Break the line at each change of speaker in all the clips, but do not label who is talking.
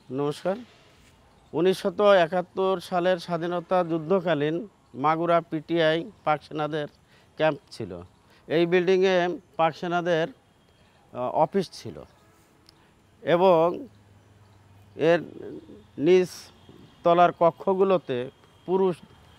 নমস্কার। ১৯৭১ সালের স্বাধীনতা যুদ্ধকালীন মাগুরা পিটিআই পাক সেনাদের ক্যাম্প ছিল। এই বিল্ডিংয়ে পাক সেনাদের অফিস ছিল এবং এর নিচ তলার কক্ষগুলোতে পুরুষ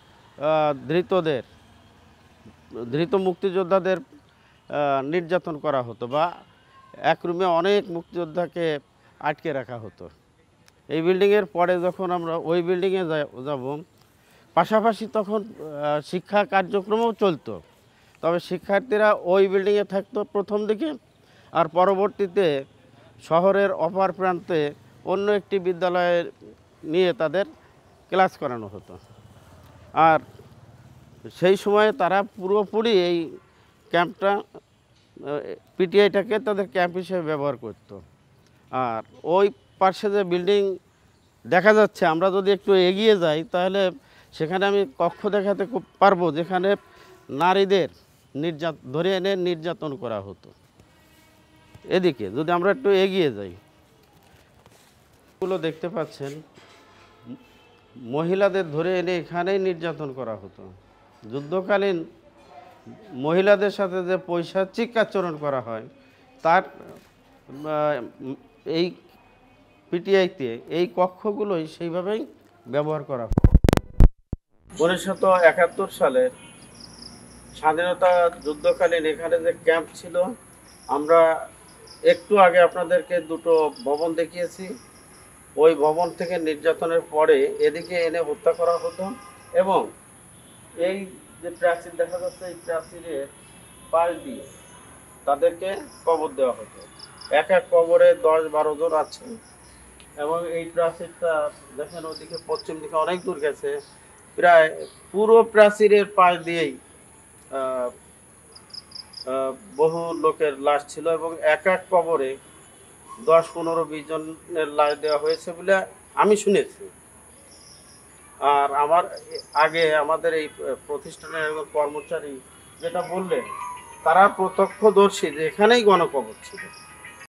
ধৃত মুক্তিযোদ্ধাদের নির্যাতন করা হতো বা এক রুমে অনেক মুক্তিযোদ্ধাকে আটকে রাখা হতো। এই বিল্ডিংয়ের পরে যখন আমরা ওই বিল্ডিংয়ে যাব, পাশাপাশি তখন শিক্ষা কার্যক্রমও চলতো। তবে শিক্ষার্থীরা ওই বিল্ডিংয়ে থাকতো প্রথম দিকে, আর পরবর্তীতে শহরের অপর প্রান্তে অন্য একটি বিদ্যালয়ে নিয়ে তাদের ক্লাস করানো হতো। আর সেই সময়ে তারা পুরোপুরি এই ক্যাম্পটা, পিটিআইটাকে তাদের ক্যাম্প হিসেবে ব্যবহার করত। আর ওই পাশে যে বিল্ডিং দেখা যাচ্ছে, আমরা যদি একটু এগিয়ে যাই তাহলে সেখানে আমি কক্ষ দেখাতে পারবো যেখানে নারীদের ধরে এনে নির্যাতন করা হতো। এদিকে যদি আমরা একটু এগিয়ে যাই, এগুলো দেখতে পাচ্ছেন, মহিলাদের ধরে এনে এখানেই নির্যাতন করা হতো। যুদ্ধকালীন মহিলাদের সাথে যে পৈশাচিক আচরণ করা হয়, তার এই পিটিআইতে এই কক্ষগুলোই সেইভাবেই ব্যবহার করা হয়। ১৯৭১ সালের স্বাধীনতা যুদ্ধকালীন এখানে যে ক্যাম্প ছিল, আমরা একটু আগে আপনাদেরকে দুটো ভবন দেখিয়েছি। ওই ভবন থেকে নির্যাতনের পরে এদিকে এনে হত্যা করা হতো এবং এই যে প্রাচীর দেখা যাচ্ছে, এই প্রাচীরের পাশ দিয়ে তাদেরকে কবর দেওয়া হতো। এক এক কবরে ১০-১২ জন আছে এবং এই প্রাচীরটা দেখেন ওদিকে পশ্চিম দিকে অনেক দূর গেছে। প্রায় পুরো প্রাচীরের পাশ দিয়েই বহু লোকের লাশ ছিল এবং এক এক কবরে ১০-১৫-২০ জনের লাশ দেওয়া হয়েছে বলে আমি শুনেছি। আর আগে আমাদের এই প্রতিষ্ঠানের একজন কর্মচারী যেটা বললেন, তারা প্রত্যক্ষদর্শী যে এখানেই গণকবর ছিল।